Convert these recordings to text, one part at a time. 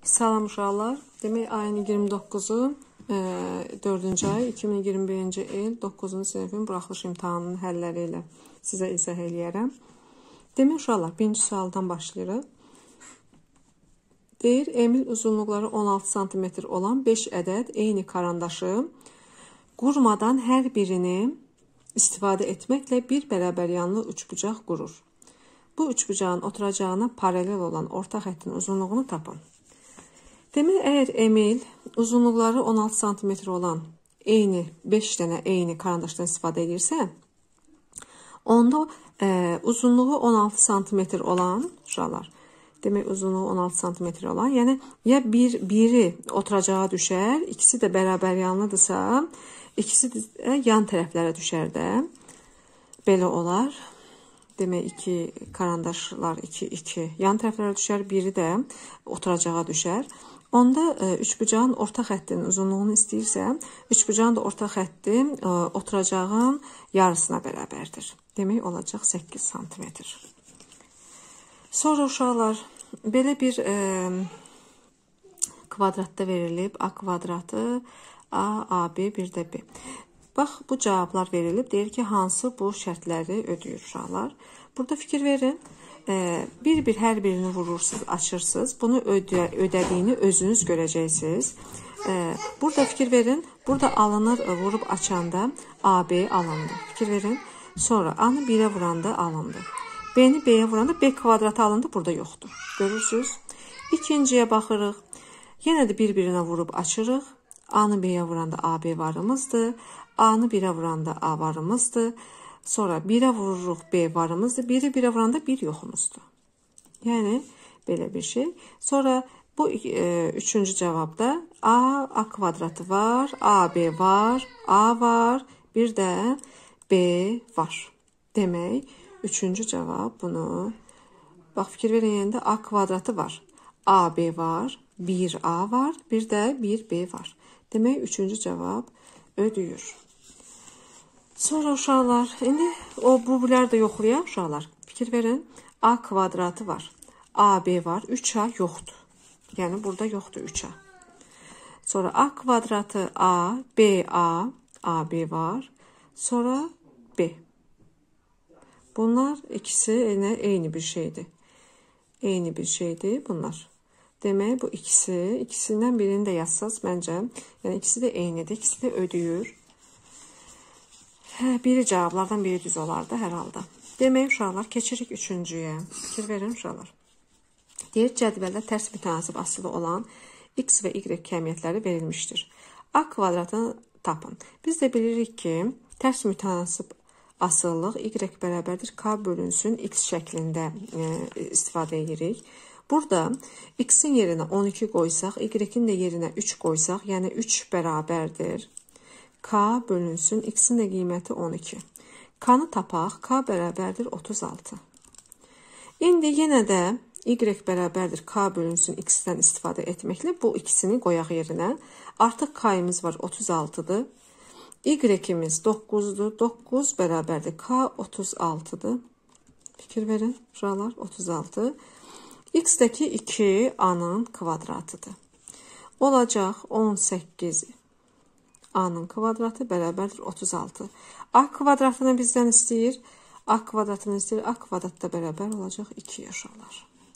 Salam uşaqlar. Demək, ayın 29-u 4-cü ay 2021-ci il 9-cu sinifin buraxılış imtahanının həlləri ilə sizə izah eləyərəm. Demək, uşaqlar, birinci sualdan başlayırıq. Deyir, Emil uzunluqları 16 cm olan 5 ədəd eyni karandaşı qurmadan hər birini istifadə etməklə bir bərabər yanlı üçbucaq qurur. Bu üçbucağın oturacağına paralel olan orta xəttin uzunluğunu tapın. Demək, əgər Emil uzunluqları 16 cm olan 5 dənə eyni karandaşdan istifadə edirsə, onda uzunluğu 16 cm olan uşaqlar, demək uzunluğu 16 cm olan, yəni ya biri oturacağa düşər, ikisi də bərabər yanlıdırsa, ikisi də yan tərəflərə düşər də. Belə olar. Demək, iki karandaşlar 2 yan tərəflərə düşər, biri də oturacağa düşər. Onda üçbucağın orta xəttinin uzunluğunu istəyirsə, üçbucağın da orta xətti oturacağın yarısına bərabərdir. Demək, olacaq 8 cm. Sonra uşaqlar, belə bir kvadratda verilib, A kvadratı, A, AB, bir də B. Bax, bu cavablar verilib, deyir ki, hansı bu şərtləri ödəyir uşaqlar. Burada fikir verin. Bir hər birini vurursunuz, açırsınız. Bunu ödədiyini özünüz görəcəksiniz. Burada fikir verin. Burada alınır, vurub açanda AB alındı. Fikir verin. Sonra A-nı 1-ə vuranda alındı. B-ni B-yə vuranda B kvadratı alındı. Burada yoxdur. Görürsünüz. İkinciyə baxırıq. Yenə də bir-birinə vurub açırıq. A-nı B-yə vuranda AB varımızdır. A-nı 1-ə vuranda A varımızdır. Sonra 1-ə vururuq B varımızdır. 1-i 1-ə vuranda 1 yoxumuzdur. Yəni, belə bir şey. Sonra bu üçüncü cavabda A kvadratı var, AB var, A var, bir də B var. Demək, üçüncü cavab bunu. Bax, fikir verin, yəni də A kvadratı var, AB var, 1A var, bir də 1B var. Demək, üçüncü cavab ödəyir. Sonra uşaqlar, indi bunları da yoxlayaq uşaqlar. Fikir verin, A kvadratı var, AB var, 3A yoxdur. Yəni, burada yoxdur 3A. Sonra A kvadratı A, BA, AB var. Sonra B. Bunlar ikisi eyni bir şeydir. Eyni bir şeydir bunlar. Demək, bu ikisindən birini də yazsaz məncə. Yəni, ikisi də eynidir, ikisi də ödəyir. Biri cavablardan biri düz olardı hər halda. Demək, uşaqlar, keçirik üçüncüyə. Fikir verin, uşaqlar. Deyir, cədvəldə tərs mütənasib asılı olan x və y kəmiyyətləri verilmişdir. A kvadratını tapın. Biz də bilirik ki, tərs mütənasib asıllıq y bərabərdir k bölünsün x şəklində istifadə edirik. Burada x-in yerinə 12 qoysaq, y-in də yerinə 3 qoysaq, yəni 3 bərabərdir. K bölünsün, x-in də qiyməti 12. K-nı tapaq, K bərabərdir 36. İndi yenə də y bərabərdir K bölünsün, x-dən istifadə etməklə bu ikisini qoyaq yerinə. Artıq K-imiz var 36-dır. Y-imiz 9-dur. 9 bərabərdir K 36-dır. Fikir verin, uşaqlar, 36. X-dəki 2 A-nın kvadratıdır. Olacaq 18 A-nın kvadratı bərabərdir 36. A kvadratını bizdən istəyir. A kvadratını istəyir. A kvadratda bərabər olacaq 2 uşaqlar.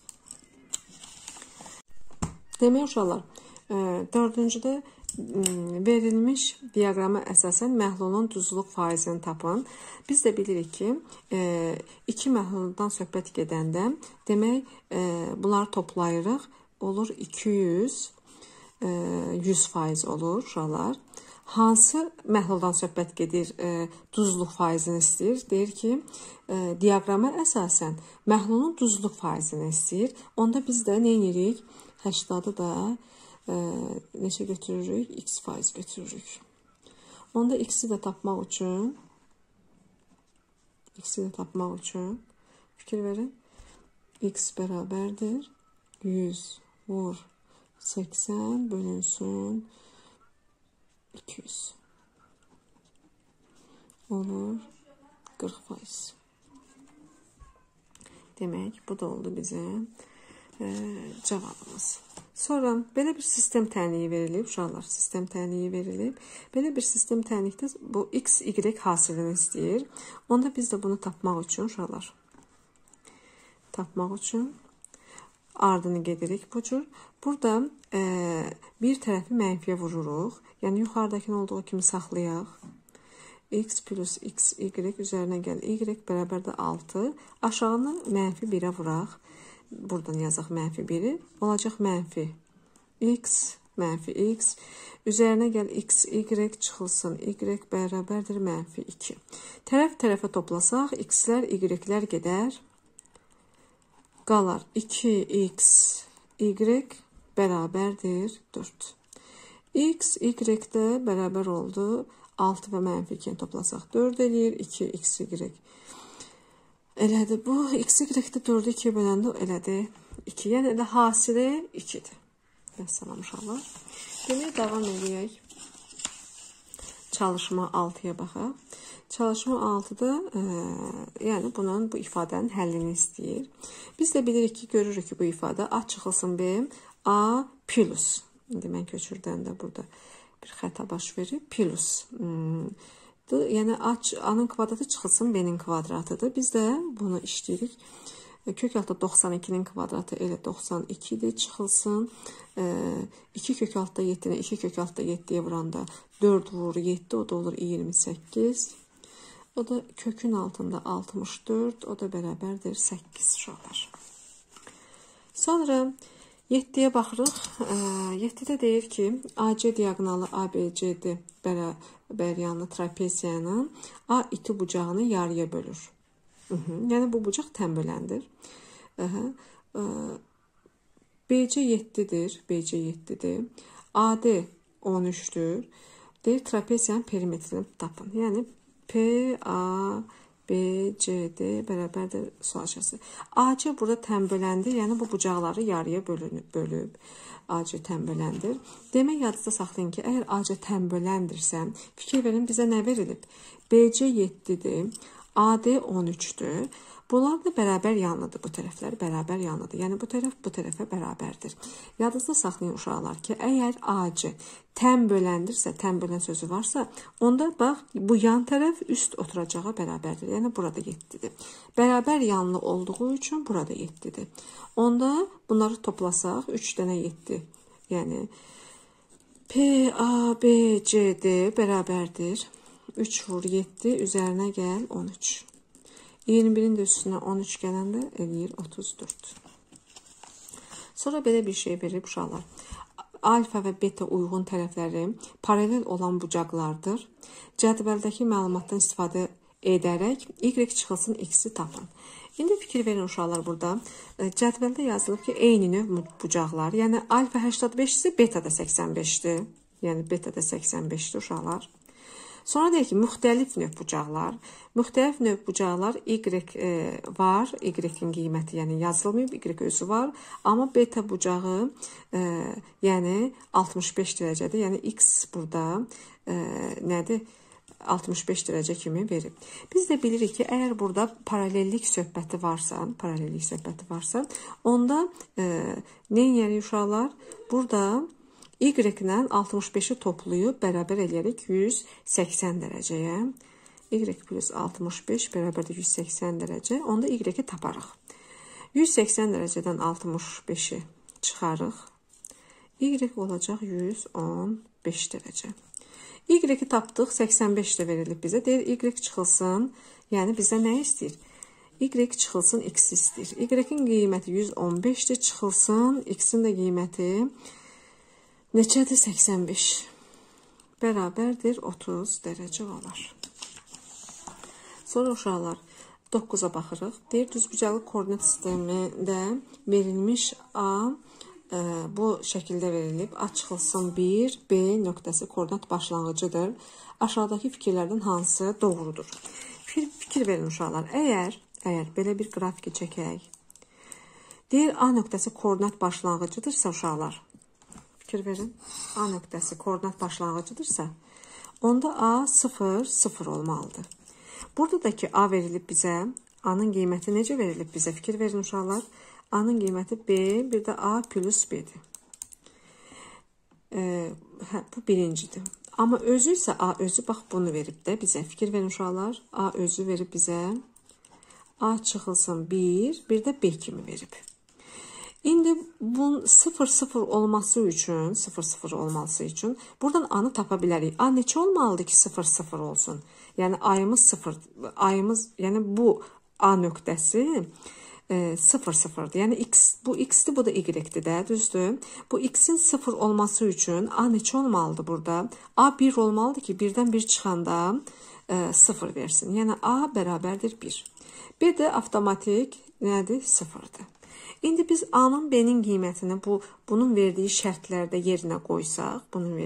Demək, uşaqlar, dördüncüdə verilmiş diaqrama əsasən məhlulun duzluq faizini tapın. Biz də bilirik ki, iki məhluldan söhbət gedəndə, demək, bunları toplayırıq. Olur 200, 100% olur uşaqlar. Hansı məhluldan söhbət gedir, duzluq faizini istəyir? Deyir ki, diaqrama əsasən məhlulun duzluq faizini istəyir. Onda biz də nə edirik? 80-ı da neçə götürürük? X faiz götürürük. Onda x-i də tapmaq üçün fikir verin. X bərabərdir 100 vur 80 bölünsün 200. Olur 40%. Demək, bu da oldu bizim cevabımız. Sonra belə bir sistem tənliyi verilib, uşaqlar, sistem tənliyi verilib. Belə bir sistem tənlikdə bu x, y hasilini istəyir. Onda biz də bunu tapmaq üçün, uşaqlar, ardını gedirik bu cür. Burada bir tərəfi mənfiyə vururuq. Yəni yuxarıdakını olduğu kimi saxlayaq. X plus x, y üzərinə gəl. Y bərabər də 6. Aşağını mənfi 1'ə vuraq. Buradan yazaq mənfi 1'i. Olacaq mənfi x, mənfi x. Üzərinə gəl x, y çıxılsın. Y bərabərdir mənfi 2. Tərəf-tərəfə toplasaq, x'lər, y'lər gedər. Qalar 2x, y bərabərdir 4. X, y də bərabər oldu. 6 və mənfi 2'ni toplasaq 4 eləyir. 2x, y. Elədi bu. X, y də 4'ü 2'ye böləndə elədi 2. Yəni elə hasili 2'dir. Məsələn, uşaqlar. Demək, davam edək. Çalışma 6'ya baxaq. Çalışma 6'da yəni bunun, bu ifadənin həllini istəyir. Biz də bilirik ki, görürük ki, bu ifadə A çıxılsın B, A plus. İndi mən köçürdəndə burada bir xəta baş verir. Plus. Yəni A'nın kvadratı çıxılsın B'nin kvadratıdır. Biz də bunu işləyirik. Kök altda 92'nin kvadratı elə 92'dir, çıxılsın. 2 kök altda 7'ni 2 kök altda 7'ye vuranda 4 vur 7, o da olur 28. O da kökün altında 64, o da bərabərdir 8 uşaqlar. Sonra 7'ye baxırıq. 7'də deyir ki, AC diagonalı ABCD bəryanlı trapeziyanın A iti bucağını yarıya bölür. Yəni bu bucaq tənböləndir. BC 7'dir. BC 7'dir. AD 13'dür. Deyir trapeziyanın perimetrini tapın. Yəni PABCD bərabərdir sualçası. AC burada tənböləndir. Yəni bu bucaqları yarıya bölüb. AC tənböləndir. Demək, yadınızda saxlayın ki, əgər AC tənböləndirsə, fikir verin, bizə nə verilib? BC 7'dir. AD 13'dür. Bunlar da bərabər yanlıdır, bu tərəflər bərabər yanlıdır. Yəni bu tərəf bu tərəfə bərabərdir. Yadınızda saxlayın uşaqlar ki, əgər AC tənböləndirsə, tənbölən sözü varsa, onda bax, bu yan tərəf üst oturacağa bərabərdir. Yəni burada 7'dir. Bərabər yanlı olduğu üçün burada 7'dir. Onda bunları toplasaq, 3 dənə 7. Yəni PABCD bərabərdir 3 vur 7, üzərinə gəl 13. 21'in də üstünə 13 gələndə eləyir 34. Sonra belə bir şey verir uşaqlar. Alfa və beta uyğun tərəfləri paralel olan bucaqlardır. Cədvəldəki məlumatdan istifadə edərək y çıxılsın x'i tapın. İndi fikir verin uşaqlar burada. Cədvəldə yazılıb ki, eyni növ bucaqlar. Yəni alfa 85'dir, beta da 85'dir. Yəni beta da 85'dir uşaqlar. Sonra deyir ki, müxtəlif növ bucaqlar. Müxtəlif növ bucaqlar y var. Y-in qiyməti yəni yazılmayıb, y özü var. Amma beta bucağı yəni 65 dərəcədir. Yəni x burada nədir? 65 dərəcə kimi verib. Biz də bilirik ki, əgər burada paralellik söhbəti varsa, onda nə edirik uşaqlar? Burada y ilə 65'i toplayıb bərabər eləyərək 180 dərəcəyə. Y plus 65 bərabərdir 180 dərəcə. Onda y-i taparıq. 180 dərəcədən 65'i çıxarıq. Y olacaq 115 dərəcə. Y-i tapdıq, 85 də verilib bizə. Deyir, y çıxılsın, yəni bizə nə istəyir? Y çıxılsın, x istəyir. Y-in qiyməti 115'dir, çıxılsın, x-in də qiyməti neçədir? 85. Bərabərdir 30 dərəcə olar. Sonra uşaqlar 9'a baxırıq. Deyir, düzbucaqlı koordinat sistemində verilmiş A bu şəkildə verilib. A çıxılsın 1, B nöqtəsi koordinat başlanğıcıdır. Aşağıdakı fikirlərdən hansı doğrudur? Fikir verin uşaqlar. Əgər belə bir qrafiki çəkək. Deyir, A nöqtəsi koordinat başlanğıcıdırsa uşaqlar. Fikir verin. A nöqtəsi koordinat başlanğıcıdırsa, onda A 0, 0 olmalıdır. Burada da ki A verilib bizə. A'nın qiyməti necə verilib bizə? Fikir verin uşaqlar. A'nın qiyməti B, bir də A plus B'dir. Bu birincidir. Amma özü isə A özü bax bunu verib də bizə. Fikir verin uşaqlar. A özü verib bizə. A çıxılsın 1, bir də B kimi verib. İndi bunun 0-0 olması üçün, 0-0 olması üçün buradan A-nı tapa bilərik. A neçə olmalıdır ki 0-0 olsun? Yəni ayımız 0, ayımız, yəni bu A nöqtəsi 0-0'dır. Yəni x, bu x-dir, bu da y-dir də, düzdür? Bu x-in 0 olması üçün A neçə olmalıdır burada? A 1 olmalıdır ki 1-dən 1 çıxanda 0 versin. Yəni A bərabərdir 1. B də avtomatik nədir? 0'dır. İndi biz A-nın B-nin qiymətini bunun verdiyi şərtlərdə yerinə qoysaq,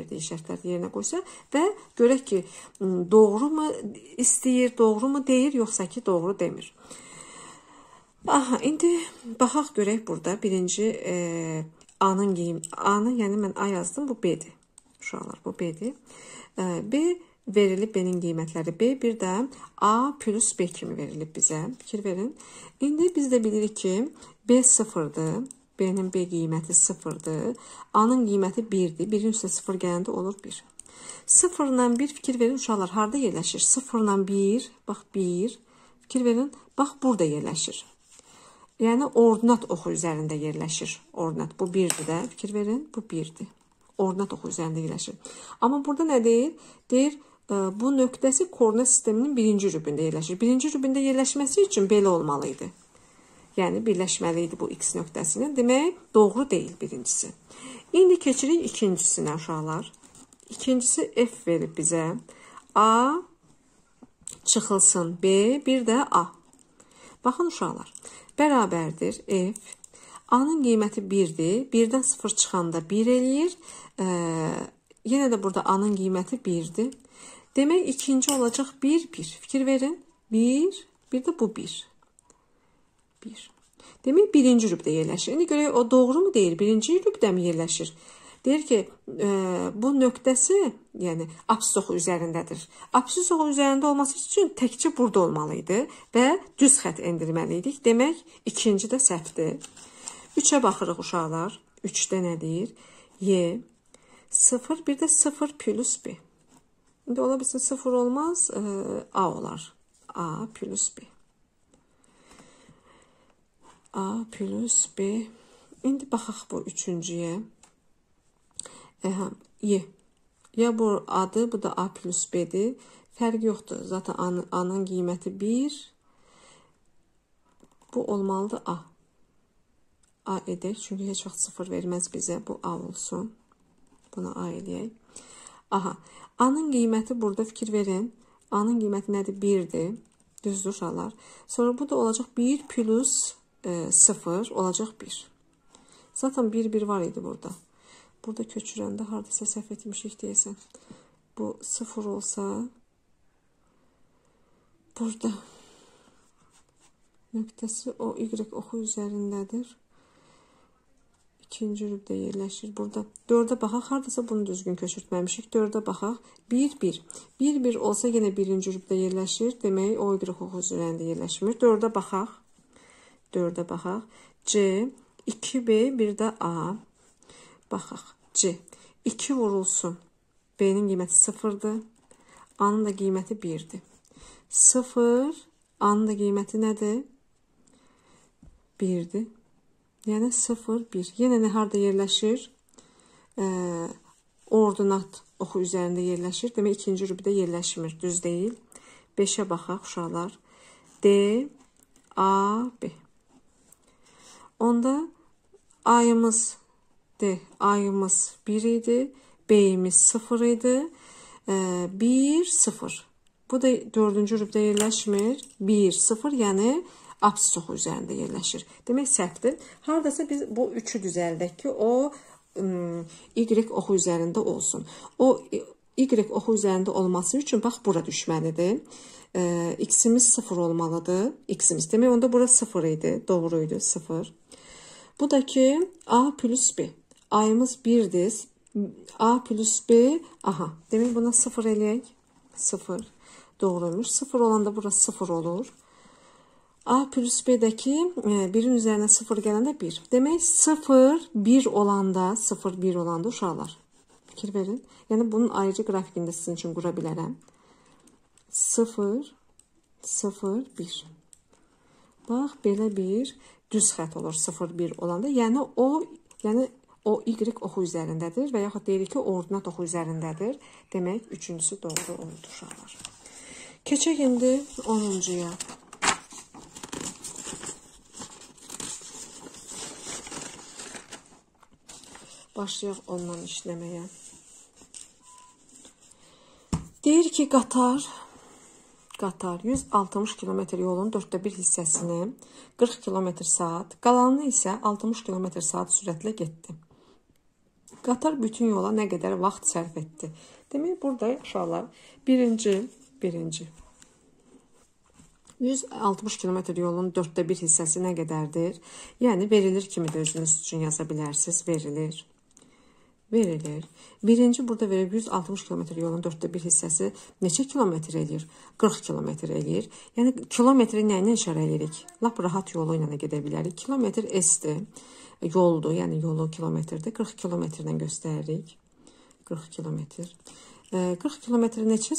və görək ki, doğru mu istəyir, doğru mu deyir, yoxsa ki, doğru demir. Aha, indi baxaq görək burada birinci A-nın yəni mən A yazdım, bu B-dir. Uşaqlar, bu B-dir. B verilib B-nin qiymətləri B, bir də A plus B kimi verilib bizə. Fikir verin. İndi biz də bilirik ki, B 0'dır. B-nin B qiyməti 0'dır. A-nın qiyməti 1'dir. 1'in üstə 0 gələndə olur 1. 0 ilə 1 fikir verin uşaqlar, harada yerləşir? 0 ilə 1, bax 1. Fikir verin, bax burada yerləşir. Yəni ordinat oxu üzərində yerləşir. Ordinat bu 1'dir də. Fikir verin, bu 1'dir. Ordinat oxu üzərində yerləşir. Amma burada nə deyir? Deyir, bu nöqtəsi koordinat sisteminin birinci rübündə yerləşir. Birinci rübündə yerləşməsi üçün belə olmalıydı. Yəni birləşməli idi bu x nöqtəsinin. Demək, doğru deyil birincisi. İndi keçirik ikincisinə uşaqlar. İkincisi f verib bizə. A çıxılsın B, bir də A. Baxın uşaqlar. Bərabərdir f. A-nın qiyməti 1'dir. 1'dən 0 çıxanda 1 eləyir. Yenə də burada A-nın qiyməti 1'dir. Demək, ikinci olacaq 1, 1. Fikir verin. 1, bir də bu 1. 1. Demək, birinci rübdə yerləşir. İndi görək, o doğru mu deyir? Birinci rübdə mi yerləşir? Deyir ki, bu nöqtəsi, yəni apsis oxu üzərindədir. Apsis oxu üzərində olması üçün təkcə burada olmalıydı və düz xət endirməliydik. Demək, ikinci də səhvdir. 3'ə baxırıq uşaqlar. 3'də nə deyir? Y 0, bir də 0 plus B. İndi ola bilsin 0 olmaz, A olar. A plus B. A plus B. İndi baxaq bu üçüncüyə. Y. Ya bu A'dır, bu da A plus B'dir. Fərq yoxdur. Zaten A'nın qiyməti 1. Bu olmalıdır A. A edək. Çünki heç vaxt 0 verməz bizə. Bu A olsun. Buna A eləyək. Aha. A'nın qiyməti burada fikir verin. A'nın qiyməti nədir? 1'dir. Düzdür uşaqlar. Sonra bu da olacaq 1 plus 0 olacaq 1. Zaten 1 var idi burada. Burada köçürəndə haradasa səhv etmişik deyəsən. Bu 0 olsa burada nöqtəsi o y oxu üzərindədir. İkinci rübdə yerləşir. Burada 4'ə baxaq. Haradasa bunu düzgün köçürtməmişik. 4'ə baxaq. 1, 1. 1, 1 olsa yenə birinci rübdə yerləşir. Demək, o y oxu üzərində yerləşmir. 4'ə baxaq. 4'ə baxaq. C, 2B, bir də A. Baxaq. C. 2 vurulsun. B'nin qiyməti 0'dır. A'nın da qiyməti 1'dir. 0. A'nın da qiyməti nədir? 1'dir. Yəni 0, 1. Yenə nə harada yerləşir? Ordinat oxu üzərində yerləşir. Demək, ikinci rübdə yerləşmir. Düz deyil. 5'ə baxaq uşaqlar. D, A, B. Onda A'yımız D, A'yımız 1 idi. B'yimiz 0 idi. 1, 0. Bu da 4-cü rübdə yerləşmir. 1, 0, yəni apsis oxu üzərində yerləşir. Demək, səhvdir. Haradasa biz bu 3'ü düzəldək ki, o y oxu üzərində olsun. O y oxu üzərində olması üçün bax bura düşməlidir. X'imiz 0 olmalıdır. X'imiz. Demək, onda bura 0 idi. Doğruydu, 0. Bu da ki A plus B. A'yımız 1'dir. A plus B. Aha. Demək, buna 0 eləyək. 0. Doğruymuş. 0 olanda burası 0 olur. A plus B'dəki 1'in üzərinə 0 gələndə 1. Demək, 0, 1 olanda, 0, 1 olanda uşaqlar. fikir verin. Yəni bunun ayrıca qrafikində sizin üçün qura bilərəm. 0, 0, 1. Bax, belə bir düz xət olur 0, 1 olanda. Yəni o y oxu üzərindədir və yaxud deyirik ki, ordinat oxu üzərindədir. Demək, üçüncüsü doğru oldu uşaqlar. Keçək indi 10-cuya. Başlayaq ondan işləməyə. Deyir ki, qatar 160 km yolun 1/4 hissəsini 40 km/saat, qalanını isə 60 km/saat sürətlə getdi. Qatar bütün yola nə qədər vaxt sərf etdi? Demək, burada uşaqlar birinci 160 km yolun 1/4 hissəsi nə qədərdir? Yəni, verilir kimi də özünüz üçün yaza bilərsiniz. Verilir. Birinci burada verir 160 km yolun 1/4 hissəsi neçə kilometr eləyir? 40 kilometr eləyir. Yəni, kilometri nə ilə işarə edirik? Lap rahat yolu ilə gedə bilərik. Kilometr S-dir. Yoldur, yəni yolu kilometrdir. 40 kilometrlə göstəririk. 40 kilometr. 40 kilometr neçə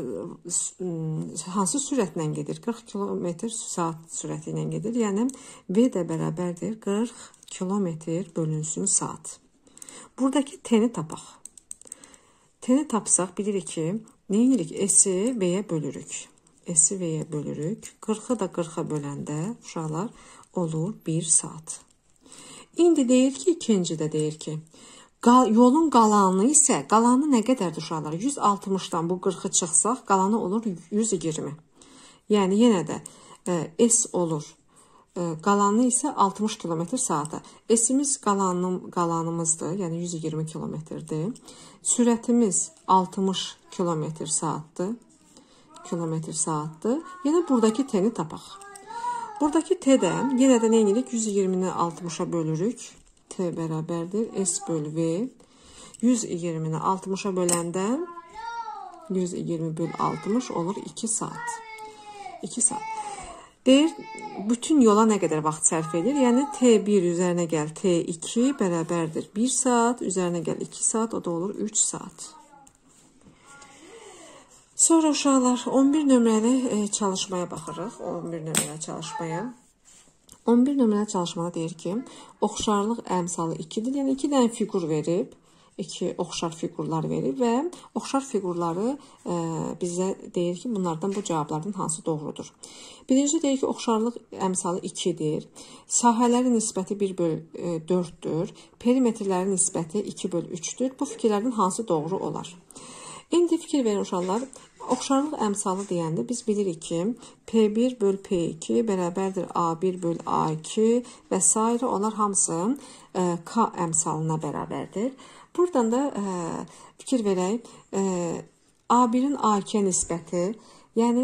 hansı sürətlə gedir? 40 kilometr saat sürəti ilə gedir. Yəni, V də bərabərdir 40 kilometr bölünsün saat. Buradakı T-ni tapaq. T-ni tapsaq bilirik ki, nə edirik? S-i V-yə bölürük. S-i V-yə bölürük. 40-ı da 40-a böləndə uşaqlar olur 1 saat. İndi deyir ki, ikincidə deyir ki, yolun qalanı isə, qalanı nə qədərdir uşaqlar? 160-dan bu 40-ı çıxsaq, qalanı olur 120. Yəni, yenə də S olur. Qalanı isə 60 km saata. S-imiz qalanımızdır, yəni 120 kilometrdir. Sürətimiz 60 km saatdır. Yəni, buradakı T-ni tapaq. Buradakı T də, yenə də nə edirik? 120-ni 60-a bölürük. T bərabərdir. S bölü V. 120-ni 60-a böləndə 120 böl 60 olur 2 saat. 2 saat. Deyir, bütün yola nə qədər vaxt sərf edir? Yəni, T1 üzərinə gəl, T2 bərabərdir 1 saat, üzərinə gəl 2 saat, o da olur 3 saat. Sonra uşaqlar 11 nömrəli çalışmaya baxırıq. 11 nömrəli çalışmaya. 11 nömrəli çalışmada deyir ki, oxşarlıq əmsalı 2-dir. Yəni 2 dənə fiqur verib, 2 oxşar fiqurlar verib və oxşar fiqurları bizə deyir ki, bunlardan bu cavablardan hansı doğrudur? Birinci deyir ki, oxşarlıq əmsalı 2-dir. Sahələrin nisbəti 1/4-dür. Perimetrlərin nisbəti 2/3-dür. Bu fikirlərdən hansı doğru olar? İndi fikir verin uşaqlar. Oxşarlıq əmsalı deyəndə biz bilirik ki, P1 böl P2 bərabərdir A1 böl A2 və s. onlar hamısı K əmsalına bərabərdir. Buradan da fikir verək, A1-in A2-yə nisbəti, yəni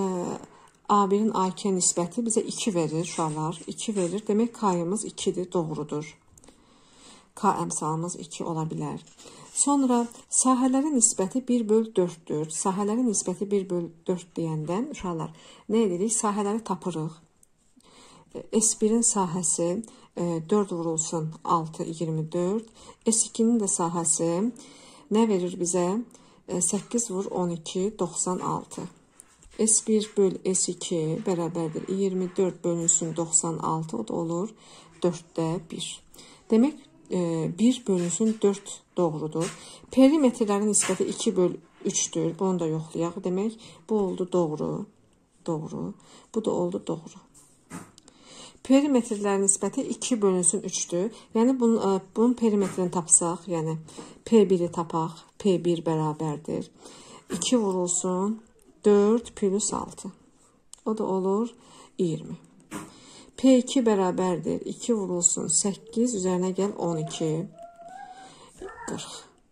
A1-in A2-yə nisbəti bizə 2 verir uşaqlar, 2 verir. Demək, K-yımız 2-dir, doğrudur. K əmsalımız 2 ola bilər. Sonra sahələrin nisbəti 1/4-dür. Sahələrin nisbəti 1/4 deyəndən uşaqlar nə edirik? Sahələri tapırıq. S1-in sahəsi 4 vurulsun 6, 24. S2-nin də sahəsi nə verir bizə? 8 vur 12, 96. S1 böl S2 bərabərdir 24 bölünsün 96, o da olur 4/1. Demək, 1 bölünsün 4 doğrudur. Perimetrlərin nisbəti 2/3-dür. Bunu da yoxlayaq. Demək, bu oldu doğru. Bu da oldu doğru. Perimetrlərin nisbəti 2 bölünsün 3-dür. Yəni, bunun perimetrini tapsaq, yəni P1-i tapaq. P1 bərabərdir. 2 vurulsun 4 plus 6. O da olur 20. P2 bərabərdir. 2 vurulsun 8, üzərinə gəl 12. 40.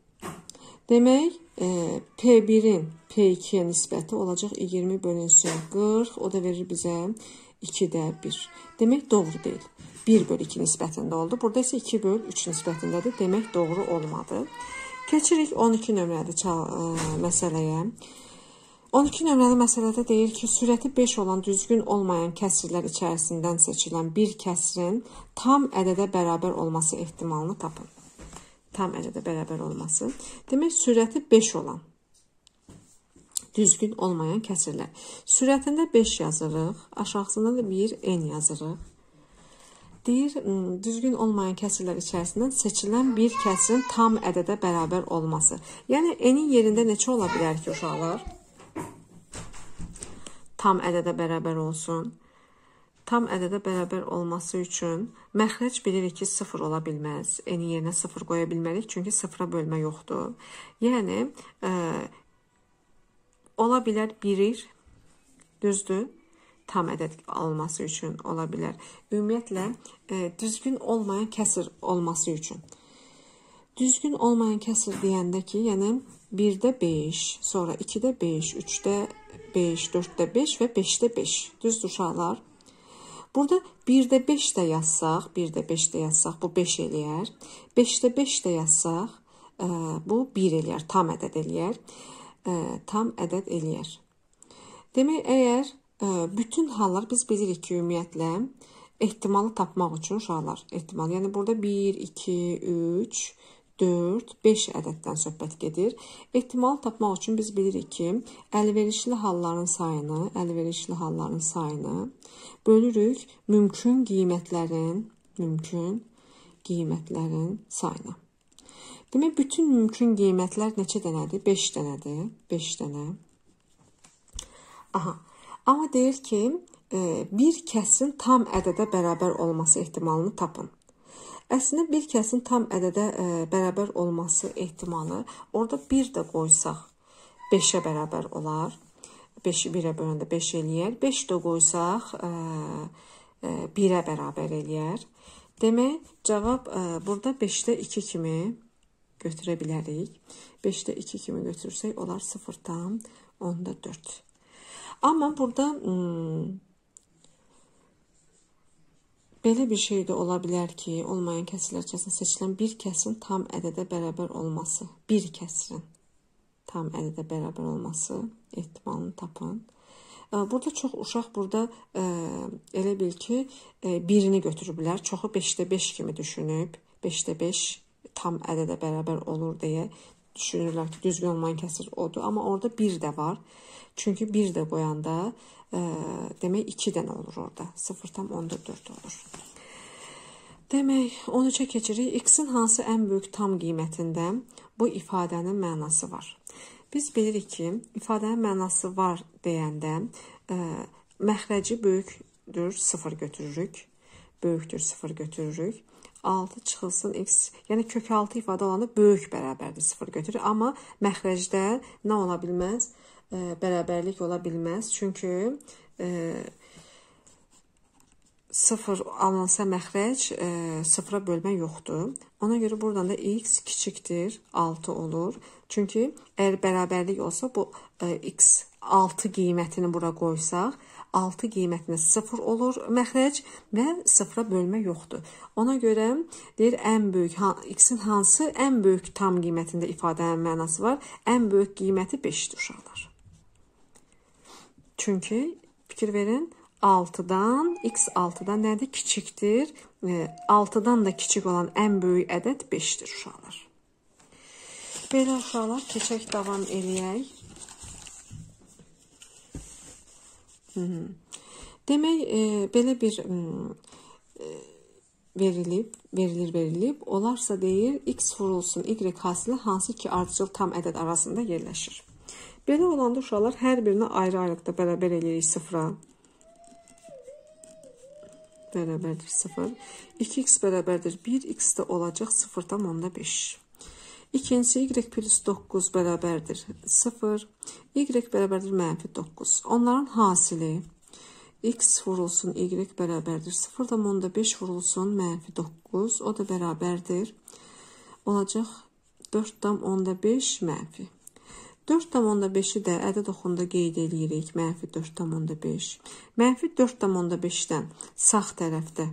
Demək, P1-in P2-yə nisbəti olacaq 20 bölünsün 40. O da verir bizə 2/1. Demək, doğru deyil. 1/2 nisbətində oldu. Burada isə 2/3 nisbətindədir. Demək, doğru olmadı. Keçirik 12 nömrəli məsələyə. 12 nömrəli məsələdə deyir ki, sürəti 5 olan düzgün olmayan kəsrlər içərisindən seçilən bir kəsrin tam ədədə bərabər olması ehtimalını tapın. tam ədədə bərabər olması. Demək, sürəti 5 olan düzgün olmayan kəsirlər. Sürətində 5 yazırıq, aşağısında da 1 n yazırıq. Deyir, düzgün olmayan kəsirlər içərisindən seçilən bir kəsirin tam ədədə bərabər olması. Yəni, n-in yerində neçə ola bilər ki, uşaqlar? Tam ədədə bərabər olsun. Tam ədədə bərabər olması üçün məxrəc bilirik ki, 0 ola bilməz. N-in yerinə 0 qoya bilmərik, çünki 0-a bölmə yoxdur. Yəni, ola bilər 1, düzdür? Tam ədəd olması üçün ola bilər. Ümumiyyətlə, düzgün olmayan kəsir olması üçün. Düzgün olmayan kəsir deyəndə ki, yəni 1-də 5, sonra 2-də 5, 3-də 5, 4-də 5 və 5-də 5. Düzdür uşaqlar? Burada 1-də 5 də yazsaq, 1-də 5 də yazsaq, bu 5 eləyər. 5-də 5 də yazsaq, bu 1 eləyər, tam ədəd eləyər. Tam ədəd eləyər. Demək, əgər bütün hallar biz bilirik ki, ümumiyyətlə, ehtimalı tapmaq üçün uşaqlar, ehtimal. Yəni, burada 1, 2, 3, 4, 5 ədəddən söhbət gedir. Ehtimalı tapmaq üçün biz bilirik ki, əlverişli halların sayını bölürük mümkün qiymətlərin sayına. Demək, bütün mümkün qiymətlər neçə dənədir? 5 dənədir. 5 dənə. Aha. Amma deyir ki, bir kəsin tam ədədə bərabər olması ehtimalını tapın. Əslində, bir kəsin tam ədədə bərabər olması ehtimalı, orada 1 də qoysaq 5-ə bərabər olar. 5-i 1-ə böləndə 5 eləyər. 5 də qoysaq 1-ə bərabər eləyər. Demək, cavab burada 5-də 2 kimi götürə bilərik. 5-də 2 kimi götürsək, olar 0,4. Amma burada belə bir şey də ola bilər ki, olmayan kəsirlər içərisində seçilən bir kəsin tam ədədə bərabər olması, bir kəsirin tam ədədə bərabər olması ehtimalını tapın. Burada çox uşaq burada elə bil ki, birini götürüblər. Çoxu 5-də 5 kimi düşünüb, 5-də 5 tam ədədə bərabər olur deyə düşünürlər ki, düzgün olmayan kəsir odur. Amma orada 1 də var. Çünki 1 də qoyanda demək 2 dənə olur orada. 0,4 olur. Demək, 13-ə keçirik. X-in hansı ən böyük tam qiymətində bu ifadənin mənası var? Biz bilirik ki, ifadənin mənası var deyəndə məxrəci böyükdür 0 götürürük. Böyükdür 0 götürürük. 6 çıxılsın x, yəni kök 6 ifadə olanda böyük bərabərdir 0 götürür. Amma məxrəcdə nə ola bilməz? Bərabərlik ola bilməz. Çünki 0 alınsa məxrəc 0-a bölmə yoxdur. Ona görə buradan da x kiçikdir 6 olur. Çünki əgər bərabərlik olsa bu x 6 qiymətini bura qoysaq 6 qiymətində 0 olur məxrəc və 0-a bölmə yoxdur. Ona görə deyir ən böyük x-in hansı ən böyük tam qiymətində ifadənin mənası var? Ən böyük qiyməti 5-dir uşaqlar. Çünki fikir verin 6-dan x 6-dan nədir? Kiçikdir. 6-dan da kiçik olan ən böyük ədəd 5-dir uşaqlar. Belə uşaqlar keçək davam eləyək. Demək, belə bir verilib. Olarsa deyir, x vurulsun, y hasili hansı ki ardıcıl tam ədəd arasında yerləşir. Belə olanda uşaqlar hər birini ayrı-ayrılıqda bərabər eləyirik 0-a. Bərabərdir 0. 2x bərabərdir 1, x də olacaq 0,5. İkincisi, y plus 9 bərabərdir 0, y bərabərdir -9. Onların hasili x vurulsun, y bərabərdir 0,5 vurulsun, -9, o da bərabərdir. Olacaq 4,5 mənfi. 4,5-i də ədəd oxunda qeyd edirik, -4,5. -4,5-dən sağ tərəfdə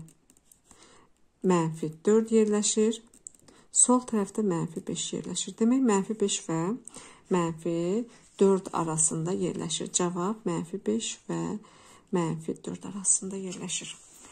-4 yerləşir. Sol tərəfdə -5 yerləşir. Demək, -5 və -4 arasında yerləşir. Cavab -5 və -4 arasında yerləşir.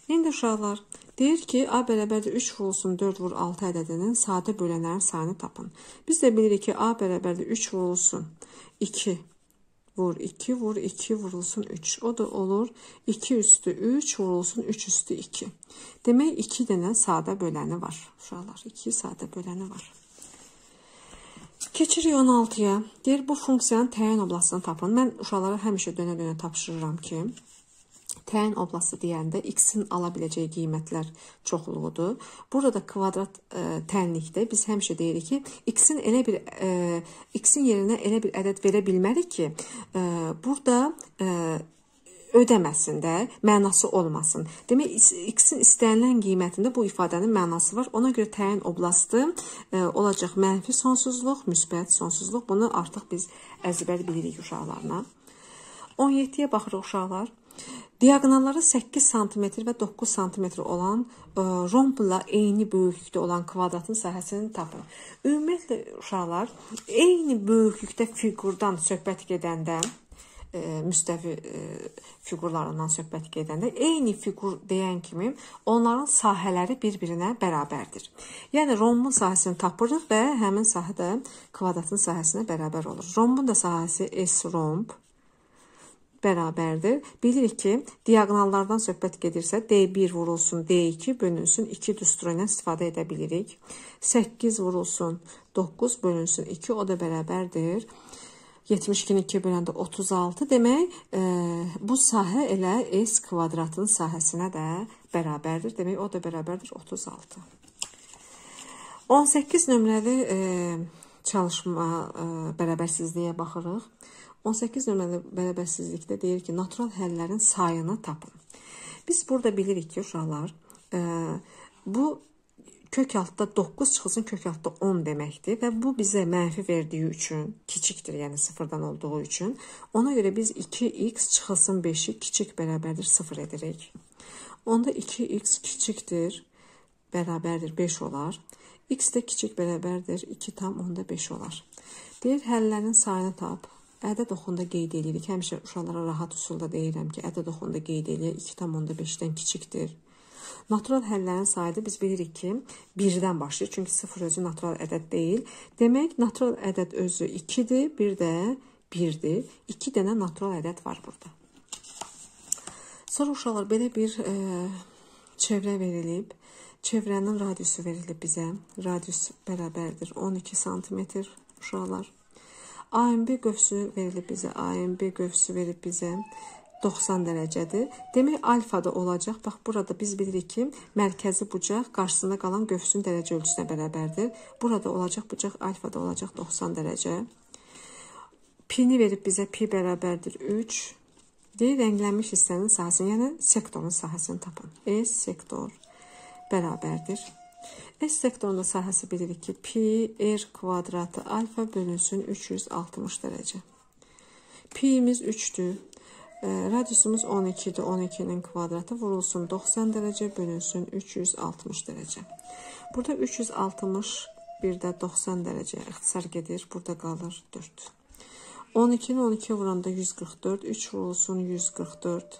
İndi uşaqlar, deyir ki, A bərabərdir 3 vurulsun 4 vur 6 ədədinin sadə bölənlərin sayını tapın. Biz də bilirik ki, A bərabərdir 3 vurulsun 2 vur 2 vur 2 vurulsun 3. O da olur 2 üstü 3 vurulsun 3 üstü 2. Demək 2 dənə sadə böləni var. Uşaqlar 2 sadə böləni var. Keçirik 16-ya. Deyir bu funksiyanın təyin oblastını tapın. Mən uşaqlara həmişə dönə-dönə tapşırıram ki, təyin oblastı deyəndə x-in ala biləcəyi qiymətlər çoxluğudur. Burada da kvadrat tənlikdə biz həmişə deyirik ki, x-in yerinə elə bir ədəd verə bilmərik ki, burada ödəməsin də, mənası olmasın. Demək, x-in istənilən qiymətində bu ifadənin mənası var. Ona görə təyin oblastı olacaq mənfi sonsuzluq, müsbət sonsuzluq. Bunu artıq biz əzbər bilirik uşaqlarına. 17-yə baxırıq uşaqlar. Diaqonalları 8 sm və 9 sm olan rombla eyni böyüklükdə olan kvadratın sahəsini tapın. Ümumiyyətlə uşaqlar, eyni böyüklükdə fiqurdan söhbət gedəndə, müstəvi fiqurlarından söhbət gedəndə, eyni fiqur deyən kimi onların sahələri bir-birinə bərabərdir. Yəni, rombun sahəsini tapırıq və həmin sahə də kvadratın sahəsinə bərabər olur. Rombun da sahəsi S romb bərabərdir. Bilirik ki, diaqonallardan söhbət gedirsə, D1 vurulsun D2 bölünsün 2 düsturu ilə istifadə edə bilirik. 8 vurulsun 9 bölünsün 2, o da bərabərdir. 72-ni 2 böləndə 36. Demək, bu sahə elə S kvadratın sahəsinə də bərabərdir. Demək, o da bərabərdir 36. 18 nömrəli çalışma bərabərsizliyə baxırıq. 18 nömrəli bərabərsizlikdə deyir ki, natural həllərin sayını tapın. Biz burada bilirik ki, uşaqlar, bu kök altda 9 çıxılsın kök altda 10 deməkdir və bu bizə mənfi verdiyi üçün, kiçikdir, yəni sıfırdan olduğu üçün, ona görə biz 2x çıxılsın 5-i kiçik bərabərdir 0 edirik. Onda 2x kiçikdir, bərabərdir 5 olar. X də kiçik bərabərdir 2 tam onda 5 olar. Deyir, həllərin sayını tap. Ədəd oxunda qeyd edirik. Həmişə uşaqlara rahat üsulda deyirəm ki, ədəd oxunda qeyd edirik. 2 tam onda 5-dən kiçikdir. Natural həllərin sayıda biz bilirik ki, 1-dən başlayır. Çünki 0 özü natural ədəd deyil. Demək, natural ədəd özü 2-dir, bir də 1-dir. 2 dənə natural ədəd var burada. Sonra uşaqlar belə bir çevrə verilib. Çevrənin radiusu verilib bizə. Radius bərabərdir 12 sm uşaqlar. AMB qövsü verilib bizə. AMB qövsü verib bizə 90 dərəcədir. Demək, alfa da olacaq. Bax, burada biz bilirik ki, mərkəzi bucaq qarşısında qalan qövsün dərəcə ölçüsünə bərabərdir. Burada olacaq bucaq, alfa da olacaq 90 dərəcə. Pi-ni verib bizə, pi bərabərdir 3. Deyir, rənglənmiş hissənin sahəsini, yəni sektorun sahəsini tapın. S sektor bərabərdir. S sektorunda sahəsi bilirik ki, pi r kvadratı alfa bölünsün 360 dərəcə. Pi-imiz 3-dür. Radiusumuz 12-dir. 12-nin kvadratı vurulsun 90 dərəcə bölünsün 360 dərəcə. Burada 360 bir də 90 dərəcə ixtisar gedir. Burada qalır 4. 12-ni 12-yə vuranda 144. 3 vurulsun 144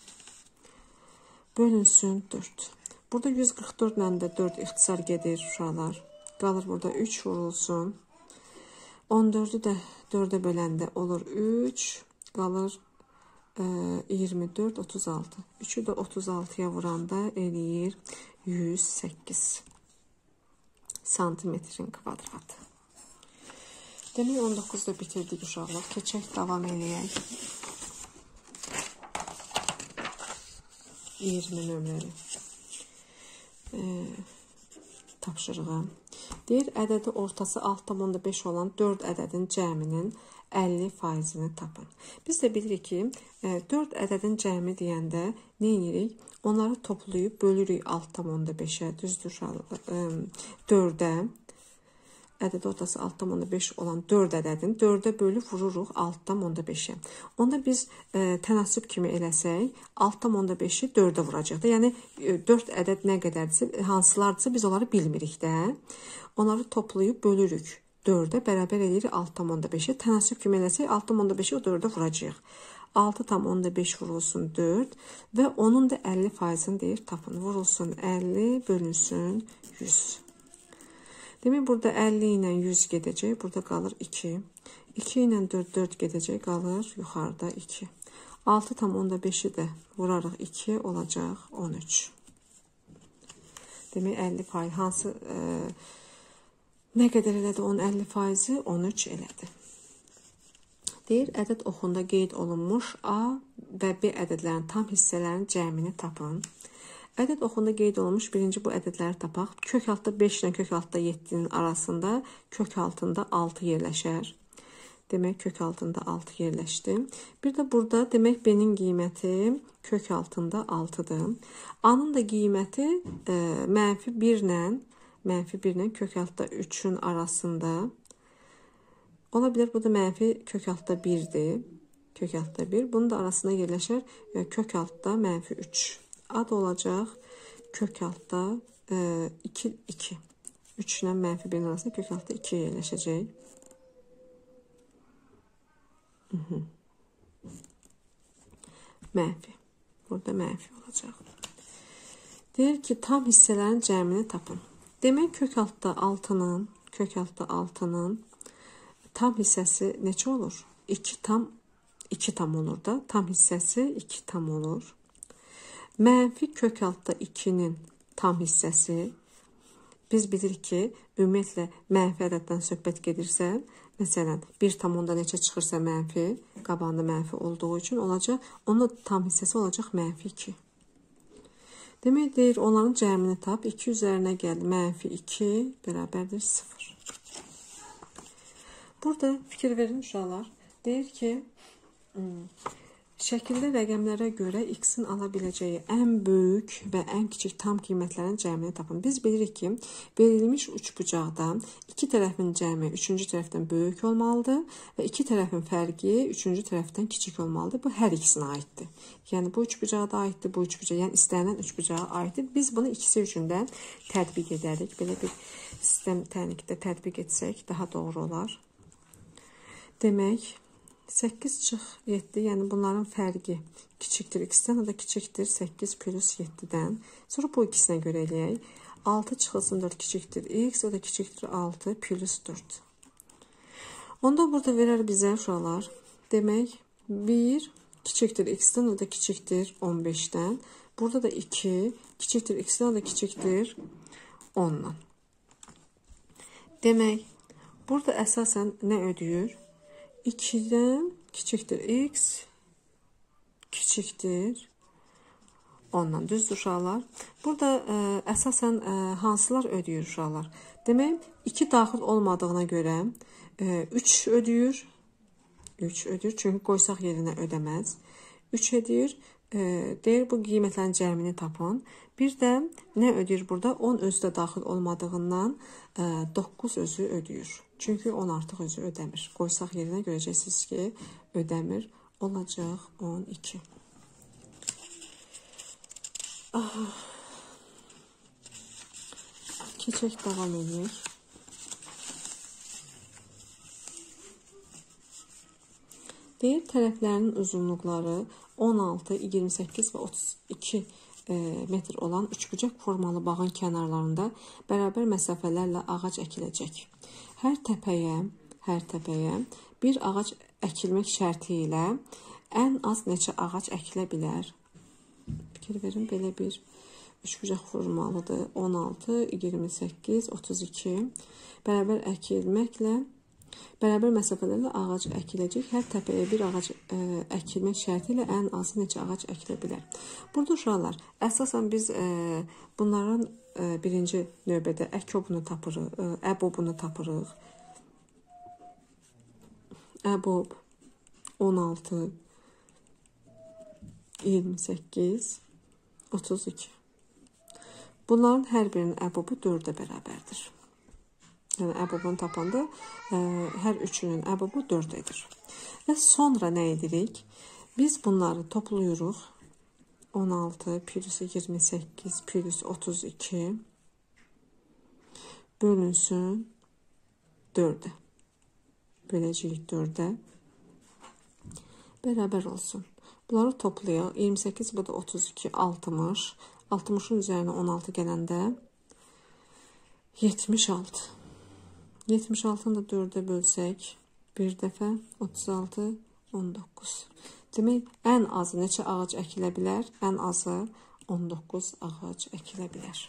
bölünsün 4. Burada 144 ilə də 4 ixtisar gedir uşaqlar. Qalır burada 3 vurulsun. 14-ü də 4-ə böləndə olur 3. Qalır 24, 36. 3-ü də 36-ya vuranda eləyir 108 santimetrin kvadratı. Demək 19-da bitirdik uşaqlar. Keçək, davam eləyək. 20 nömrəli tapşırığa. Deyir, ədədi ortası 6,5 olan 4 ədədin cəminin 50%-ni tapın. Biz də bilirik ki, 4 ədədin cəmi deyəndə nə edirik? Onları toplayıb bölürük 6,5-ə, düzdür 4-ə. Ədədi ortası 6,5 olan 4 ədədin 4-ə bölüb vururuq 6,5-ə. Onda biz tənasüb kimi eləsək, 6,5-i 4-ə vuracaqdır. Yəni, 4 ədəd nə qədərdirsə, hansılardırsa biz onları bilmirik də. Onları toplayıb bölürük 4-ə, bərabər edirik 6,5-ə. Tənasüb kimi eləsək, 6,5-i o 4-ə vuracaq. 6,5 vurulsun 4 və onun da 50%-ni deyir tapın. Vurulsun 50 bölünsün 100. Demək burada 50 ilə 100 gedəcək. Burada qalır 2. 2 ilə 4 gedəcək. Qalır yuxarıda 2. 6,5'i də vurarıq 2 olacaq 13. Demək 50%. Hansı nə qədər elədi onun 50%-i? 13 elədi. Deyir, ədəd oxunda qeyd olunmuş A və B ədədlərin tam hissələrinin cəmini tapın. Ədəd oxunda qeyd olunmuş birinci bu ədədləri tapaq. Kök altında 5 ilə kök altında 7-nin arasında kök altında 6 yerləşər. Demək, kök altında 6 yerləşdi. Bir də burada demək B-nin qiyməti kök altında 6-dır. A-nın da qiyməti -1 ilə kök altında 3-ün arasında. Ola bilər bu da mənfi kök altında 1'dir. Kök altında 1. Bunun da arasında yerləşər kök altında -3. A da olacaq kök altında 2. 3 ilə -1'in arasında kök altında 2 yerləşəcək. Mənfi. Burada mənfi olacaq. Deyir ki, tam hissələrin cəmini tapın. Demək, kök altında 6'nın tam hissəsi neçə olur? 2 tam olur da. Tam hissəsi 2 tam olur. Mənfi kök altında 2'nin tam hissəsi. Biz bilirik ki, ümumiyyətlə mənfi ədəddən söhbət gedirsə, məsələn, 1 tam onda neçə çıxırsa mənfi, qabağında mənfi olduğu üçün olacaq, onun tam hissəsi olacaq -2. Demək, deyir, onların cəmini tap. 2 üzərinə gəldi. -2 bərabərdir 0. Burada fikir verin uşaqlar. Deyir ki, şəkildə rəqəmlərə görə x-in ala biləcəyi ən böyük və ən kiçik tam qiymətlərin cəmini tapın. Biz bilirik ki, verilmiş üçbucaqda iki tərəfin cəmi üçüncü tərəfdən böyük olmalıdır və iki tərəfin fərqi üçüncü tərəfdən kiçik olmalıdır. Bu hər ikisinə aiddir. Yəni bu üçbucağa da aiddir, bu üçbucağa, yəni istənilən üçbucağa aiddir. Biz bunu ikisi üçün də tətbiq edərik. Belə bir sistem tənlikdə tətbiq etsək daha doğru olar. Demək, 8 çıx 7, yəni bunların fərqi kiçikdir. X-dən o da kiçikdir 8 plus 7-dən. Sonra bu ikisinə görə eləyək. 6 çıxılsın 4 kiçikdir X, o da kiçikdir 6 plus 4. Onda burada verər bizə uşaqlar. Demək, 1 kiçikdir X-dən, o da kiçikdir 15-dən. Burada da 2 kiçikdir X-dən, o da kiçikdir 10-dan. Demək, burada əsasən nə ödəyir? 2'den kiçikdir x kiçikdir 10'dan. Düzdür uşaqlar. Burada əsasən hansılar ödəyir uşaqlar? Demək, 2 daxil olmadığına görə 3 ödəyir. 3 ödəyir. Çünki qoysaq yerinə ödəməz. 3 ödəyir. Deyir, bu qiymətlərin cəmini tapın. Bir də nə ödəyir burada? 10 özü də daxil olmadığından 9 özü ödəyir. Çünki 10 artıq özü ödəmir. Qoysaq yerinə görəcəksiniz ki, ödəmir. Olacaq 12. Keçək davam edək. Deyir, tərəflərinin uzunluqları 16, 28 və 32 metr olan üçbucaq formalı bağın kənarlarında bərabər məsafələrlə ağac əkiləcək. Hər təpəyə bir ağac əkilmək şərti ilə ən az neçə ağac əkilə bilər? Fikir verin, belə bir üçbucaq formalıdır. 16, 28, 32 bərabər əkilməklə bərabər məsafələrlə ağac əkiləcək. Hər təpəyə bir ağac əkilmək şərti ilə ən azı neçə ağac əkilə bilər? Burada uşaqlar, əsasən biz bunların birinci növbədə əkobunu tapırıq, əbobunu tapırıq. Əbob 16, 28, 32. Bunların hər birinin əbobu 4-ə bərabərdir. Yəni əbobunu tapanda hər üçünün əbobu 4 edir. Və sonra nə edirik? Biz bunları toplayırıq. 16 plus 28 plus 32 bölünsün 4'ə. Böləcəyik 4'ə. bərabər olsun. Bunları toplayaq. 28, bu da 32, 60. 60'ın üzərinə 16 gələndə 76. 76'ını da 4'e bölsək, bir dəfə 36, 19. Demək, ən azı neçə ağac əkilə bilər? Ən azı 19 ağac əkilə bilər.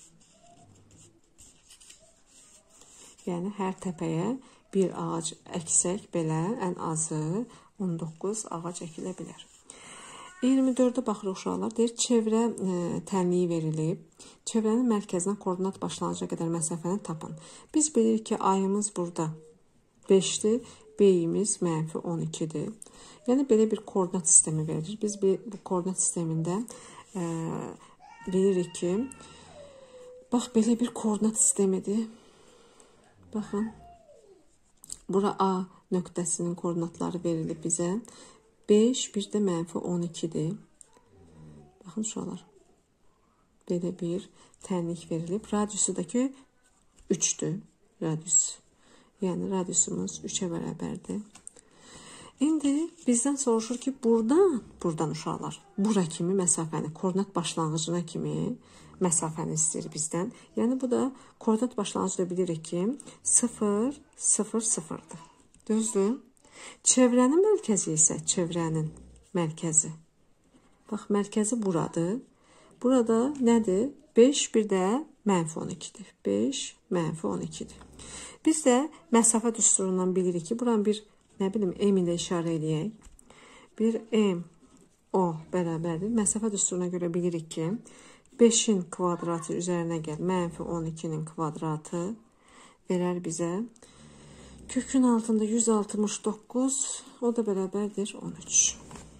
Yəni, hər təpəyə bir ağac əksək belə ən azı 19 ağac əkilə bilər. 24'ə baxırıq uşaqlar. Deyir, çevrə tənliyi verilib. Çevrənin mərkəzindən koordinat başlanğıca qədər məsafəni tapın. Biz bilirik ki, ayımız burada 5'dir, B-imiz -12'dir. Yəni, belə bir koordinat sistemi verilir. Biz bu koordinat sistemində bilirik ki, bax, belə bir koordinat sistemidir. Baxın, bura A nöqtəsinin koordinatları verilib bizə. 5, bir də -12'dir. Baxın, uşaqlar. Belə bir tənlik verilib. Radiusu da ki, 3'dür. Radius. Yəni, radiusumuz 3'ə bərabərdir. İndi bizdən soruşur ki, buradan uşaqlar, bura kimi məsafəni, koordinat başlanğıcına kimi məsafəni istəyir bizdən. Yəni, bu da koordinat başlanğıcında bilirik ki, 0, 0, 0'dır. Düzdür? Çevrənin mərkəzi isə çevrənin mərkəzi. Bax, mərkəzi buradır. Burada nədir? 5, bir də -12'dir. 5, -12'dir. Biz də məsafə düsturundan bilirik ki, buranın bir, nə bilim, M ilə işarə edək. Bir M, O bərabərdir. Məsafə düsturuna görə bilirik ki, 5'in kvadratı üzərinə gəl, -12'nin kvadratı verər bizə. Kökün altında 169, o da bərabərdir 13.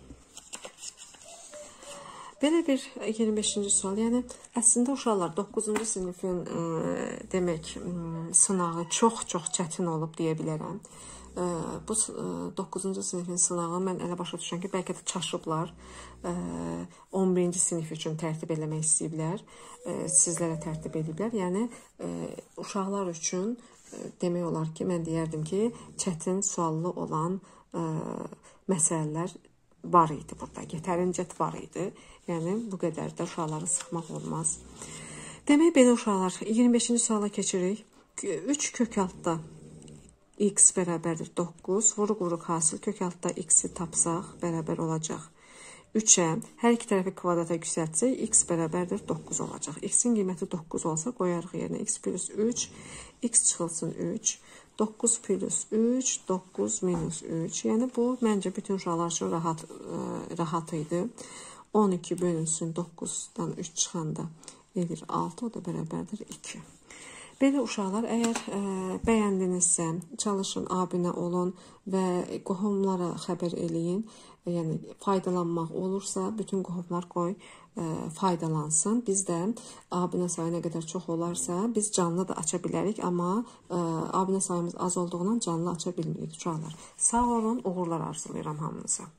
Belə bir 25-ci sual. Yəni, əslində uşaqlar 9-cu sinifin demək sınağı çox çətin olub deyə bilərəm. Bu 9-cu sinifin sınağı mən elə başa düşürəm ki, bəlkə də çaşıblar. 11-ci sinif üçün tərtib eləmək istəyiblər. Sizlərə tərtib ediblər. Yəni, uşaqlar üçün demək olar ki, mən deyərdim ki, çətin suallı olan məsələlər var idi burada. Yetərincə var idi. Yəni, bu qədər də uşaqları sıxmaq olmaz. Demək, belə uşaqlar, 25-ci suala keçirik. 3 kök altda x bərabərdir 9. Vuruq hasil kök altda x-i tapsaq bərabər olacaq. 3'ə hər iki tərəfi kvadrata yüksəltsək, x bərabərdir 9 olacaq. X-in qiyməti 9 olsa, qoyarıq yerinə x plus 3, x çıxılsın 3, 9 plus 3, 9 minus 3. Yəni, bu, məncə, bütün uşaqlar üçün rahat idi. 12 bölünsün 9'dan 3 çıxanda nedir? 6, o da bərabərdir 2. Belə uşaqlar, əgər bəyəndinizsə, çalışın, abunə olun və qohumlara xəbər eləyin. Yəni, faydalanmaq olursa, bütün qohumlar qoy faydalansın. Biz də abunə sayı nə qədər çox olarsa, biz canlı da aça bilərik, amma abunə sayımız az olduğundan canlı aça bilmirik uşaqlar. Sağ olun, uğurlar arzulayıram hamınıza.